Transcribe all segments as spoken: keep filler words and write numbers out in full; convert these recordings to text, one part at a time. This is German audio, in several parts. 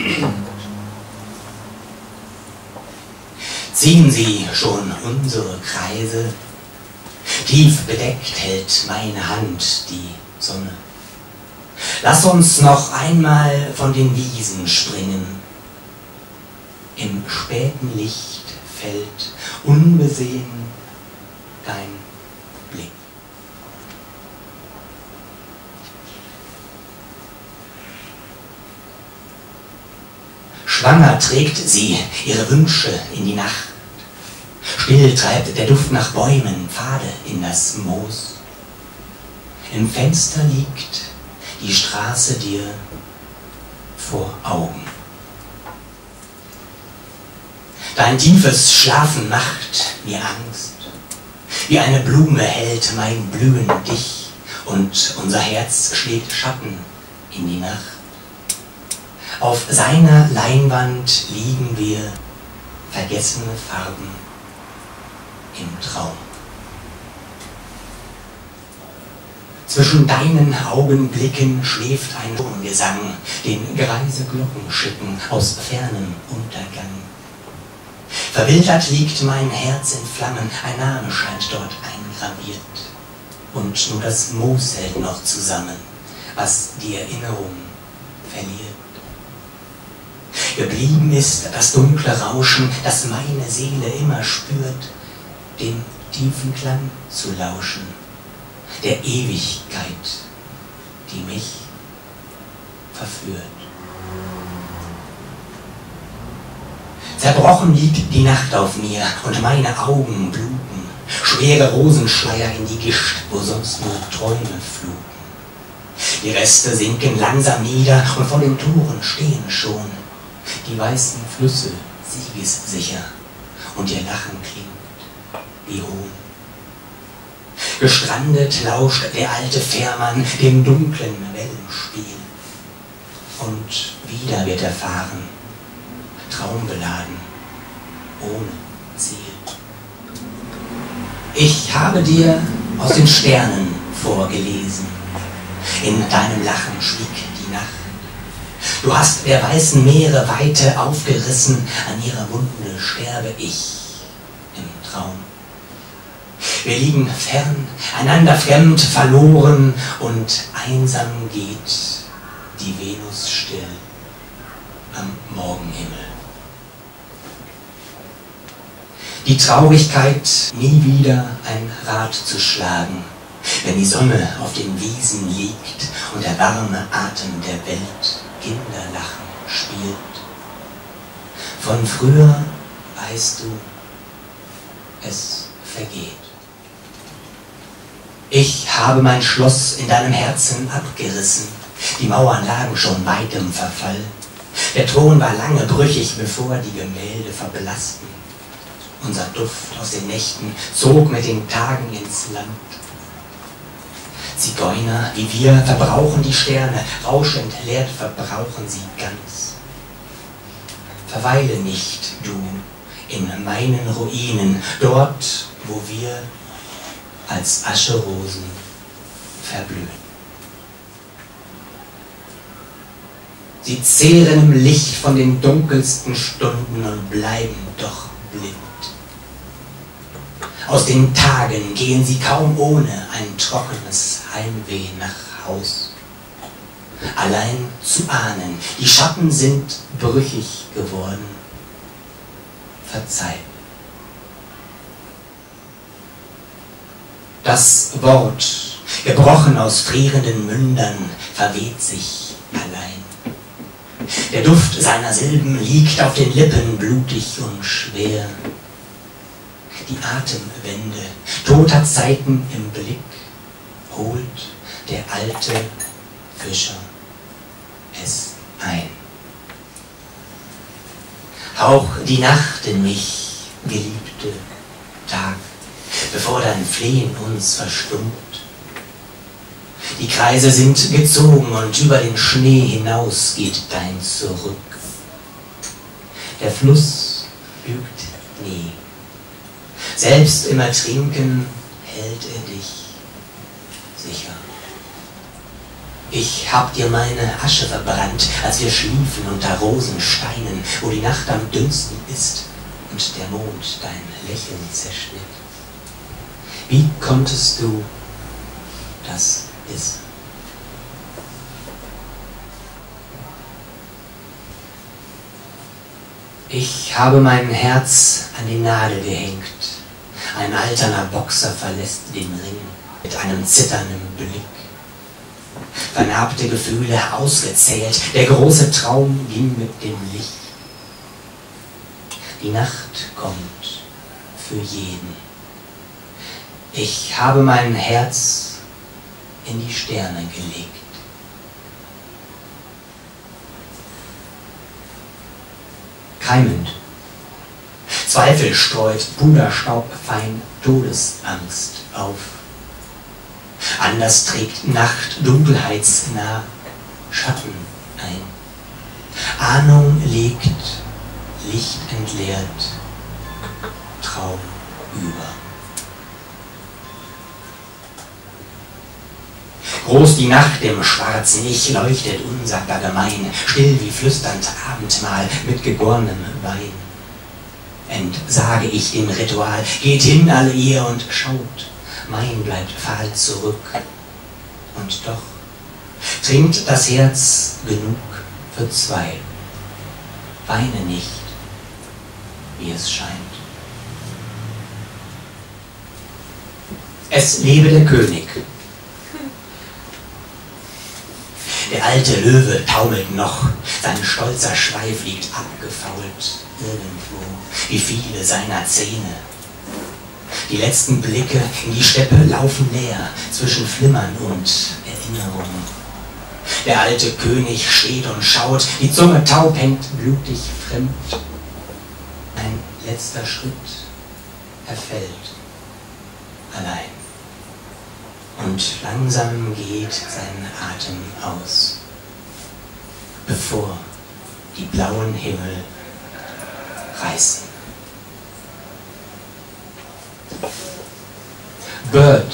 Ziehen Sie schon unsere Kreise, tief bedeckt hält meine Hand die Sonne. Lass uns noch einmal von den Wiesen springen. Im späten Licht fällt unbesehen dein Blick. Schwanger trägt sie ihre Wünsche in die Nacht. Still treibt der Duft nach Bäumen Pfade in das Moos. Im Fenster liegt die Straße dir vor Augen. Dein tiefes Schlafen macht mir Angst. Wie eine Blume hält mein Blühen dich und unser Herz schlägt Schatten in die Nacht. Auf seiner Leinwand liegen wir, vergessene Farben im Traum. Zwischen deinen Augenblicken schläft ein Turmgesang, den greise Glocken schicken aus fernem Untergang. Verwildert liegt mein Herz in Flammen, ein Name scheint dort eingraviert. Und nur das Moos hält noch zusammen, was die Erinnerung verliert. Geblieben ist das dunkle Rauschen, das meine Seele immer spürt, dem tiefen Klang zu lauschen, der Ewigkeit, die mich verführt. Zerbrochen liegt die Nacht auf mir und meine Augen bluten, schwere Rosenschleier in die Gischt, wo sonst nur Träume fluten. Die Reste sinken langsam nieder und vor den Toren stehen schon die weißen Flüsse siegessicher und ihr Lachen klingt wie Hohn. Gestrandet lauscht der alte Fährmann dem dunklen Wellenspiel und wieder wird er fahren, traumbeladen, ohne Ziel. Ich habe dir aus den Sternen vorgelesen, in deinem Lachen schwieg die Nacht. Du hast der weißen Meere Weite aufgerissen, an ihrer Wunde sterbe ich im Traum. Wir liegen fern, einander fremd, verloren und einsam geht die Venus still am Morgenhimmel. Die Traurigkeit, nie wieder ein Rad zu schlagen, wenn die Sonne auf den Wiesen liegt und der warme Atem der Welt Kinderlachen spielt. Von früher weißt du, es vergeht. Ich habe mein Schloss in deinem Herzen abgerissen, die Mauern lagen schon weit im Verfall. Der Ton war lange brüchig, bevor die Gemälde verblassten. Unser Duft aus den Nächten zog mit den Tagen ins Land. Zigeuner wie wir verbrauchen die Sterne, rauschend leert verbrauchen sie ganz. Verweile nicht, du, in meinen Ruinen, dort, wo wir als Ascherosen verblühen. Sie zehren im Licht von den dunkelsten Stunden und bleiben doch blind. Aus den Tagen gehen sie kaum ohne ein trockenes Heimweh nach Haus. Allein zu ahnen, die Schatten sind brüchig geworden. Verzeih. Das Wort, gebrochen aus frierenden Mündern, verweht sich allein. Der Duft seiner Silben liegt auf den Lippen blutig und schwer. Die Atemwände toter Zeiten im Blick holt der alte Fischer es ein. Hauch die Nacht in mich, geliebte Tag, bevor dein Flehen uns verstummt. Die Kreise sind gezogen und über den Schnee hinaus geht dein Zurück. Der Fluss lügt nie. Selbst im Ertrinken hält er dich sicher. Ich hab dir meine Asche verbrannt, als wir schliefen unter Rosensteinen, wo die Nacht am dünnsten ist und der Mond dein Lächeln zerschnitt. Wie konntest du das wissen? Ich habe mein Herz an die Nadel gehängt. Ein alterner Boxer verlässt den Ring mit einem zitternden Blick. Vernarbte Gefühle ausgezählt, der große Traum ging mit dem Licht. Die Nacht kommt für jeden. Ich habe mein Herz in die Sterne gelegt. Keimend. Zweifel streut Puderstaub fein Todesangst auf. Anders trägt Nacht dunkelheitsnah Schatten ein. Ahnung legt, Licht entleert, Traum über. Groß die Nacht im schwarzen Ich leuchtet unsagbar gemein, still wie flüsternd Abendmahl mit gegorenem Wein. Entsage ich dem Ritual, geht hin alle ihr und schaut, mein bleibt fahl zurück. Und doch trinkt das Herz genug für zwei. Weine nicht, wie es scheint. Es lebe der König. Der alte Löwe taumelt noch, sein stolzer Schweif liegt abgefault irgendwo, wie viele seiner Zähne. Die letzten Blicke in die Steppe laufen leer, zwischen Flimmern und Erinnerungen. Der alte König steht und schaut, die Zunge taub hängt blutig fremd. Ein letzter Schritt, er fällt allein. Und langsam geht sein Atem aus, bevor die blauen Himmel reißen. Bird.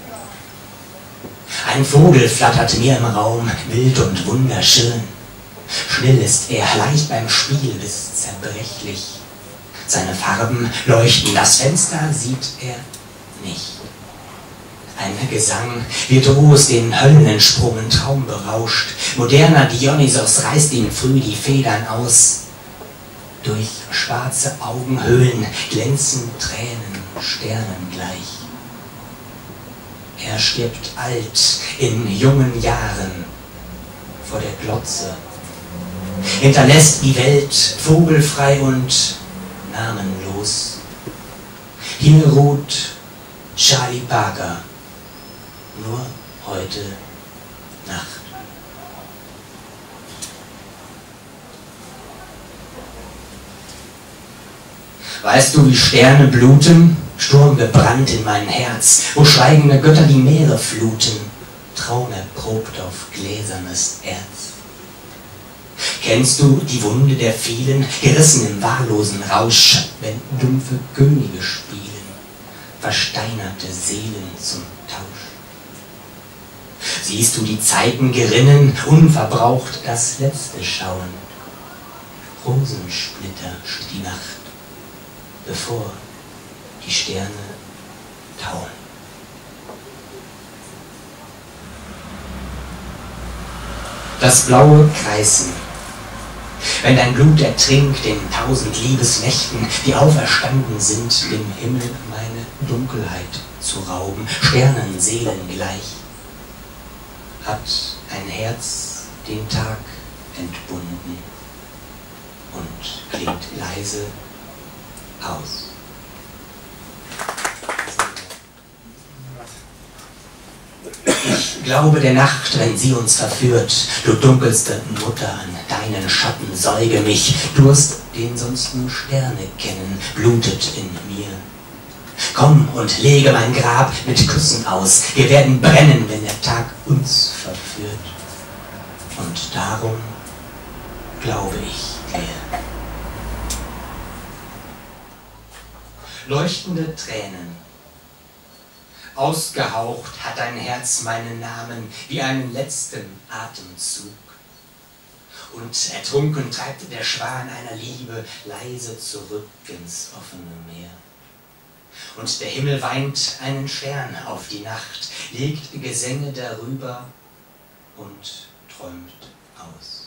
Ein Vogel flattert mir im Raum, wild und wunderschön. Schnill ist er, leicht beim Spiel bis zerbrechlich. Seine Farben leuchten, das Fenster sieht er nicht. Ein Gesang, virtuos den Höllensprung Traum berauscht. Moderner Dionysos reißt ihm früh die Federn aus. Durch schwarze Augenhöhlen glänzen Tränen Sternen gleich. Er stirbt alt in jungen Jahren vor der Glotze, hinterlässt die Welt vogelfrei und namenlos. Hier ruht Charlie Parker, nur heute Nacht. Weißt du, wie Sterne bluten, Sturm gebrannt in mein Herz, wo schweigende Götter die Meere fluten, Traum erprobt auf gläsernes Erz. Kennst du die Wunde der vielen, gerissen im wahllosen Rausch, wenn dumpfe Könige spielen, versteinerte Seelen zum Tausch? Siehst du die Zeiten gerinnen, unverbraucht das Letzte schauen, Rosensplitter die Nacht, bevor die Sterne tauen. Das blaue Kreisen. Wenn dein Blut ertrinkt in tausend Liebesnächten, die auferstanden sind, dem Himmel meine Dunkelheit zu rauben, Sternen Seelen gleich, hat ein Herz den Tag entbunden und klingt leise aus. Ich glaube der Nacht, wenn sie uns verführt, du dunkelste Mutter, an deinen Schatten säuge mich, Durst, den sonst nur Sterne kennen, blutet in mir. Komm und lege mein Grab mit Küssen aus, wir werden brennen, wenn der Tag uns verführt. Und darum glaube ich dir. Leuchtende Tränen. Ausgehaucht hat dein Herz meinen Namen wie einen letzten Atemzug. Und ertrunken treibt der Schwan einer Liebe leise zurück ins offene Meer. Und der Himmel weint einen Stern auf die Nacht, legt Gesänge darüber und träumt aus.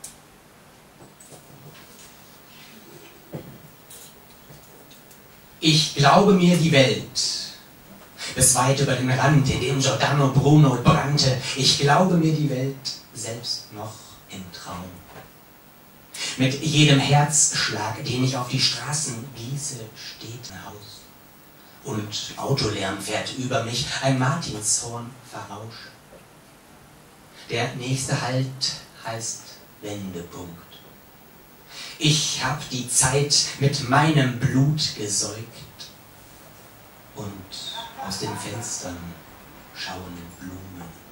Ich glaube mir die Welt, bis weit über den Rand, in dem Giordano Bruno brannte. Ich glaube mir die Welt selbst noch im Traum. Mit jedem Herzschlag, den ich auf die Straßen gieße, steht ein Haus. Und Autolärm fährt über mich, ein Martinshorn verrauscht. Der nächste Halt heißt Wendepunkt. Ich hab die Zeit mit meinem Blut gesäugt und aus den Fenstern schauen Blumen.